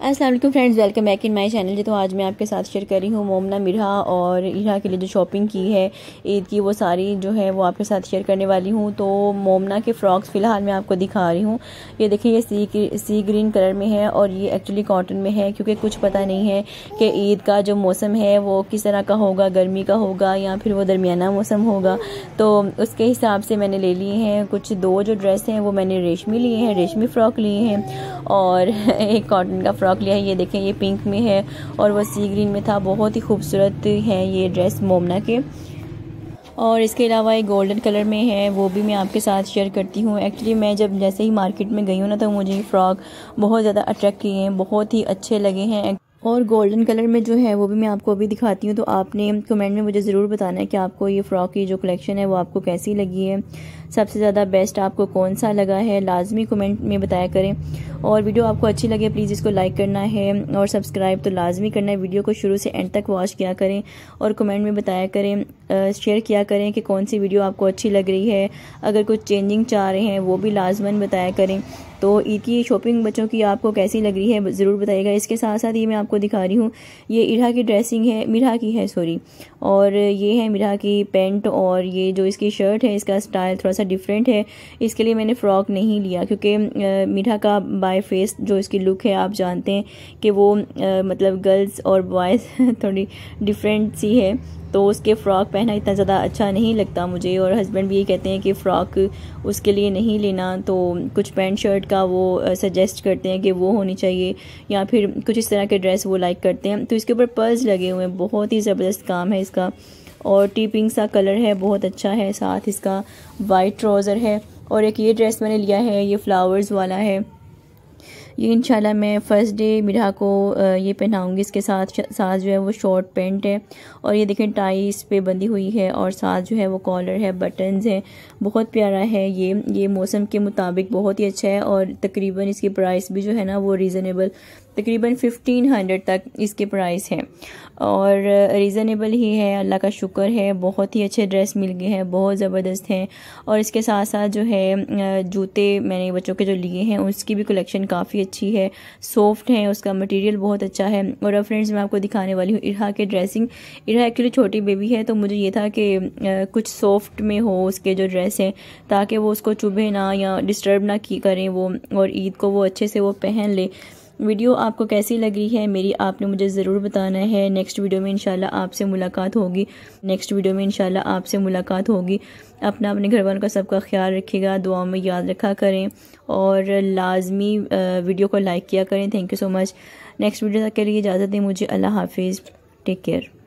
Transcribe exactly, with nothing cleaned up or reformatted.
अस्सलाम वालेकुम friends, welcome back in my channel. जी तो आज मैं आपके साथ शेयर कर रही हूँ मोमना मिरहा और इरा के लिए जो शॉपिंग की है ईद की, वो सारी जो है वो आपके साथ शेयर करने वाली हूँ। तो मोमना के फ़्रॉक्स फ़िलहाल मैं आपको दिखा रही हूँ। ये देखिए, ये सी सी ग्रीन कलर में है और ये एक्चुअली कॉटन में है, क्योंकि कुछ पता नहीं है कि ईद का जो मौसम है वो किस तरह का होगा, गर्मी का होगा या फिर वो दरमियाना मौसम होगा। तो उसके हिसाब से मैंने ले लिए हैं कुछ। दो जो ड्रेस हैं वो मैंने रेशमी लिए हैं, रेशमी फ़्रॉक लिए हैं और एक कॉटन का फ़्रॉक लिया है। ये देखें, ये पिंक में है और वो सी ग्रीन में था। बहुत ही खूबसूरत है ये ड्रेस मोमना के। और इसके अलावा एक गोल्डन कलर में है, वो भी मैं आपके साथ शेयर करती हूँ। एक्चुअली मैं जब जैसे ही मार्केट में गई हूँ ना, तो मुझे ये फ़्रॉक बहुत ज़्यादा अट्रैक्ट किए हैं, बहुत ही अच्छे लगे हैं। और गोल्डन कलर में जो है वो भी मैं आपको अभी दिखाती हूँ। तो आपने कमेंट में मुझे ज़रूर बताना है कि आपको ये फ़्रॉक की जो कलेक्शन है वो आपको कैसी लगी है, सबसे ज़्यादा बेस्ट आपको कौन सा लगा है, लाजमी कमेंट में बताया करें। और वीडियो आपको अच्छी लगे प्लीज़ इसको लाइक करना है और सब्सक्राइब तो लाजमी करना है। वीडियो को शुरू से एंड तक वॉच किया करें और कमेंट में बताया करें, शेयर किया करें कि कौन सी वीडियो आपको अच्छी लग रही है। अगर कुछ चेंजिंग चाह रहे हैं वो भी लाजमन बताया करें। तो ईद की शॉपिंग बच्चों की आपको कैसी लग रही है ज़रूर बताइएगा। इसके साथ साथ ये मैं आपको दिखा रही हूँ, ये इरा की ड्रेसिंग है, मिरहा की है सॉरी, और ये है मिरहा की पैंट। और ये जो इसकी शर्ट है, इसका स्टाइल थोड़ा सा डिफरेंट है, इसके लिए मैंने फ़्रॉक नहीं लिया, क्योंकि मिरहा का बाय फेस जो इसकी लुक है आप जानते हैं कि वो आ, मतलब गर्ल्स और बॉयज़ थोड़ी डिफरेंट सी है। तो उसके फ़्रॉक पहना इतना ज़्यादा अच्छा नहीं लगता मुझे, और हस्बैंड भी ये कहते हैं कि फ़्रॉक उसके लिए नहीं लेना। तो कुछ पैंट शर्ट का वो सजेस्ट करते हैं कि वो होनी चाहिए, या फिर कुछ इस तरह के ड्रेस वो लाइक करते हैं। तो इसके ऊपर पर्ल्स लगे हुए हैं, बहुत ही ज़बरदस्त काम है इसका, और टीपिंग सा कलर है, बहुत अच्छा है। साथ इसका वाइट ट्राउज़र है। और एक ये ड्रेस मैंने लिया है, ये फ्लावर्स वाला है। ये इंशाल्लाह मैं फ़र्स्ट डे मिरहा को ये पहनाऊंगी। इसके साथ साथ जो है वो शॉर्ट पैंट है, और ये देखें टाई इस पे बंधी हुई है, और साथ जो है वो कॉलर है, बटन्स हैं, बहुत प्यारा है। ये ये मौसम के मुताबिक बहुत ही अच्छा है। और तकरीबन इसकी प्राइस भी जो है ना वो रीज़नेबल, तकरीबन फिफ्टीन हंड्रेड तक इसके प्राइस है, और रीज़नेबल ही है, अल्लाह का शुक्र है। बहुत ही अच्छे ड्रेस मिल गए हैं, बहुत ज़बरदस्त हैं। और इसके साथ साथ जो है जूते मैंने बच्चों के जो लिए हैं उसकी भी कलेक्शन काफ़ी अच्छी है, सॉफ्ट है, उसका मटेरियल बहुत अच्छा है। और अब फ्रेंड्स मैं आपको दिखाने वाली हूँ इरा के ड्रेसिंग। इरा एक्चुअली छोटी बेबी है, तो मुझे ये था कि कुछ सॉफ्ट में हो उसके जो ड्रेस हैं, ताकि वो उसको चुभे ना या डिस्टर्ब ना की करें वो, और ईद को वो अच्छे से वो पहन ले। वीडियो आपको कैसी लगी है मेरी, आपने मुझे ज़रूर बताना है। नेक्स्ट वीडियो में इंशाल्लाह आपसे मुलाकात होगी नेक्स्ट वीडियो में इंशाल्लाह आपसे मुलाकात होगी। अपना अपने घर वालों का सबका ख्याल रखिएगा, दुआ में याद रखा करें, और लाजमी वीडियो को लाइक किया करें। Thank you so much. Next video तक के लिए इजाज़त दें मुझे। अल्लाह हाफिज़, टेक केयर।